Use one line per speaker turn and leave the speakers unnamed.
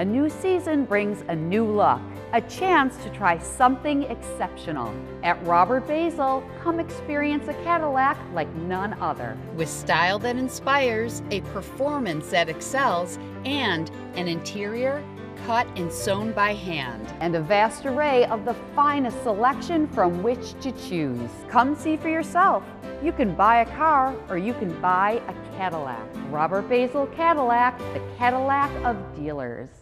A new season brings a new look, a chance to try something exceptional. At Robert Basil, come experience a Cadillac like none other. With style that inspires, a performance that excels, and an interior cut and sewn by hand. And a vast array of the finest selection from which to choose. Come see for yourself. You can buy a car or you can buy a Cadillac. Robert Basil Cadillac, the Cadillac of dealers.